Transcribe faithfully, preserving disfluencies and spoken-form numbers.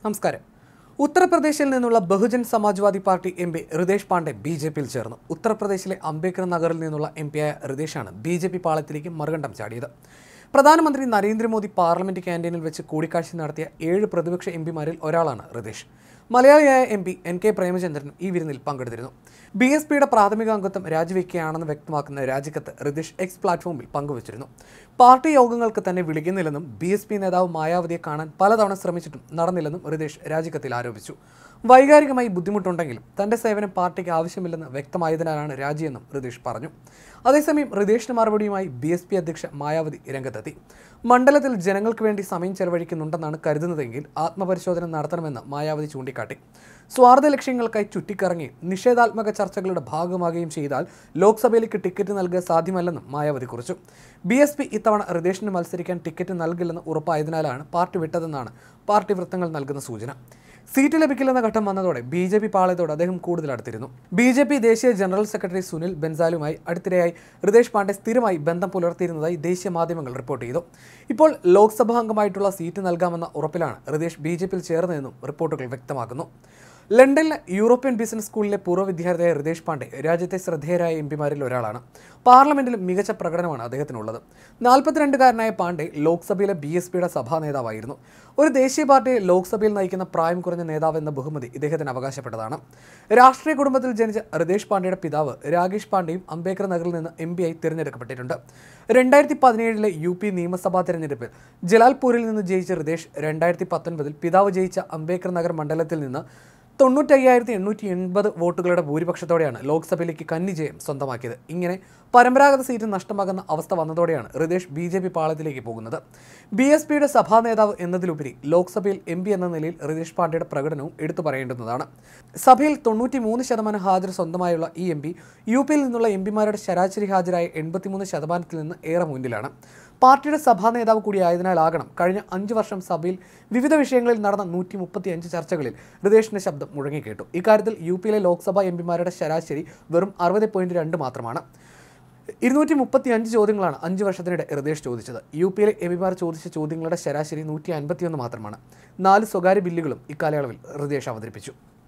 നമസ്കാരം. ഉത്തർപ്രദേശിൽ നിന്നുള്ള Bahujan Samajwadi party M P Ritesh Pandey B J പിയിൽ ചേർന്നു. ഉത്തർപ്രദേശിലെ അംബേദ്കർ നഗറിൽ നിന്നുള്ള എം പിയായ റിതേഷാണ് ബി ജെ പി പാളയത്തിലേക്ക് മറുകണ്ഠം ചാടിയത്. പ്രധാനമന്ത്രി നരേന്ദ്രമോദി പാർലമെന്റ് ക്യാന്റീനിൽ വെച്ച് കൂടിക്കാഴ്ച നടത്തിയ ഏഴ് പ്രതിപക്ഷ എം പിമാരിൽ ഒരാളാണ് റിതേഷ്. മലയാളിയായ M P N K Premachandran ഈ വിരുന്നിൽ പങ്കെടുത്തിരുന്നു. ബി എസ് പിയുടെ പ്രാഥമിക അംഗത്വം രാജിവെക്കുകയാണെന്ന് വ്യക്തമാക്കുന്ന രാജിക്കത്ത് റിതേഷ് എക്സ് പ്ലാറ്റ്ഫോമിൽ പങ്കുവച്ചിരുന്നു. പാർട്ടി യോഗങ്ങൾക്ക് തന്നെ വിളിക്കുന്നില്ലെന്നും ബി എസ് പി നേതാവ് മായാവതിയെ കാണാൻ പലതവണ ശ്രമിച്ചിട്ടും നടന്നില്ലെന്നും റിതേഷ് രാജിക്കത്തിൽ ആരോപിച്ചു. വൈകാരികമായി ബുദ്ധിമുട്ടുണ്ടെങ്കിലും തന്റെ സേവനം പാർട്ടിക്ക് ആവശ്യമില്ലെന്ന് വ്യക്തമായതിനാലാണ് രാജിയെന്നും റിതേഷ് പറഞ്ഞു. അതേസമയം റിതേഷിന് മറുപടിയുമായി ബി എസ് പി അധ്യക്ഷ മായാവതി രംഗത്തെത്തി. മണ്ഡലത്തിൽ ജനങ്ങൾക്ക് വേണ്ടി സമയം ചെലവഴിക്കുന്നുണ്ടെന്നാണ് കരുതുന്നതെങ്കിൽ ആത്മപരിശോധന നടത്തണമെന്ന് മായാവതി ചൂണ്ടിക്കാട്ടി. സ്വാർത്ഥ ലക്ഷ്യങ്ങൾക്കായി ചുറ്റിക്കറങ്ങി നിഷേധാത്മക ചർച്ചകളുടെ ഭാഗമാകുകയും ചെയ്താൽ ലോക്സഭയിലേക്ക് ടിക്കറ്റ് നൽകുക സാധ്യമല്ലെന്നും മായാവതി കുറിച്ചു. ബി എസ് പി ഇത്തവണ റിതേഷിന് മത്സരിക്കാൻ ടിക്കറ്റ് നൽകില്ലെന്ന് ഉറപ്പായതിനാലാണ് പാർട്ടി വിട്ടതെന്നാണ് പാർട്ടി വൃത്തങ്ങൾ നൽകുന്ന സൂചന. സീറ്റ് ലഭിക്കില്ലെന്ന ഘട്ടം വന്നതോടെ ബി ജെ പി പാളയത്തോട് അദ്ദേഹം കൂടുതൽ അടുത്തിരുന്നു. ബി ജെ പി ദേശീയ ജനറൽ സെക്രട്ടറി സുനിൽ ബൻസാലുമായി അടുത്തിടെയായി റിതേഷ് പാണ്ഡെ സ്ഥിരമായി ബന്ധം പുലർത്തിയിരുന്നതായി ദേശീയ മാധ്യമങ്ങൾ റിപ്പോർട്ട് ചെയ്തു. ഇപ്പോൾ Lok Sabha അംഗമായിട്ടുള്ള seat നൽകാമെന്ന ഉറപ്പിലാണ് Ritesh B J പിയിൽ ചേർന്നതെന്നും റിപ്പോർട്ടുകൾ വ്യക്തമാക്കുന്നു. ലണ്ടനിലെ യൂറോപ്യൻ ബിസിനസ് സ്കൂളിലെ പൂർവ്വ വിദ്യാർത്ഥിയായ റിതേഷ് പാണ്ഡെ രാജ്യത്തെ ശ്രദ്ധേയരായ എം പിമാരിൽ ഒരാളാണ്. പാർലമെന്റിൽ മികച്ച പ്രകടനമാണ് അദ്ദേഹത്തിനുള്ളത്. നാൽപ്പത്തിരണ്ടുകാരനായ പാണ്ഡെ ലോക്സഭയിലെ ബി എസ് പിയുടെ സഭാ നേതാവായിരുന്നു. ഒരു ദേശീയ പാർട്ടിയെ ലോക്സഭയിൽ നയിക്കുന്ന പ്രായം കുറഞ്ഞ നേതാവ് എന്ന ബഹുമതി ഇദ്ദേഹത്തിന് അവകാശപ്പെട്ടതാണ്. രാഷ്ട്രീയ കുടുംബത്തിൽ ജനിച്ച റിതേഷ് പാണ്ഡെയുടെ പിതാവ് രാകേഷ് പാണ്ഡെയും അംബേദ്കർ നഗറിൽ നിന്ന് എം പി ആയി തിരഞ്ഞെടുക്കപ്പെട്ടിട്ടുണ്ട്. രണ്ടായിരത്തി പതിനേഴിലെ യു പി നിയമസഭാ തെരഞ്ഞെടുപ്പിൽ ജലാൽപൂരിൽ നിന്ന് ജയിച്ച റിതേഷ് രണ്ടായിരത്തി പത്തൊൻപതിൽ പിതാവ് ജയിച്ച അംബേദ്കർ നഗർ മണ്ഡലത്തിൽ നിന്ന് തൊണ്ണൂറ്റയ്യായിരത്തി എണ്ണൂറ്റി എൺപത് വോട്ടുകളുടെ ഭൂരിപക്ഷത്തോടെയാണ് ലോക്സഭയിലേക്ക് കന്നിജയം സ്വന്തമാക്കിയത്. ഇങ്ങനെ പരമ്പരാഗത സീറ്റ് നഷ്ടമാകുന്ന അവസ്ഥ വന്നതോടെയാണ് റിതേഷ് ബി ജെ പി പാളയത്തിലേക്ക് പോകുന്നത്. ബി എസ് പിയുടെ സഭാ നേതാവ് എന്നതിലുപരി ലോക്സഭയിൽ എം പി എന്ന നിലയിൽ റിതേഷ് പാണ്ഡെയുടെ പ്രകടനവും എടുത്തു പറയേണ്ടുന്നതാണ്. സഭയിൽ തൊണ്ണൂറ്റി മൂന്ന് ശതമാനം ഹാജർ സ്വന്തമായുള്ള ഈ എം പി യു പിയിൽ നിന്നുള്ള എം പിമാരുടെ ശരാശരി ഹാജരായ എൺപത്തിമൂന്ന് ശതമാനത്തിൽ നിന്ന് ഏറെ മുന്നിലാണ്. പാർട്ടിയുടെ സഭാ നേതാവ് കൂടിയായതിനാലാകണം കഴിഞ്ഞ അഞ്ചു വർഷം സഭയിൽ വിവിധ വിഷയങ്ങളിൽ നടന്ന നൂറ്റി മുപ്പത്തി അഞ്ച് ചർച്ചകളിൽ റിതേഷിന്റെ ശബ്ദം മുഴങ്ങിക്കേട്ടു. ഇക്കാര്യത്തിൽ യു പിയിലെ ലോക്സഭാ എം പിമാരുടെ ശരാശരി വെറും അറുപത് പോയിന്റ് രണ്ട് മാത്രമാണ്. ഇരുന്നൂറ്റി മുപ്പത്തി അഞ്ച് ചോദ്യങ്ങളാണ് അഞ്ച് വർഷത്തിനിടെ റിതേഷ് ചോദിച്ചത്. യു പിയിലെ എം പിമാർ ചോദിച്ച ചോദ്യങ്ങളുടെ ശരാശരി നൂറ്റി അൻപത്തിയൊന്ന് മാത്രമാണ്. നാല് സ്വകാര്യ ബില്ലുകളും ഇക്കാലയളവിൽ റിതേഷ് അവതരിപ്പിച്ചു.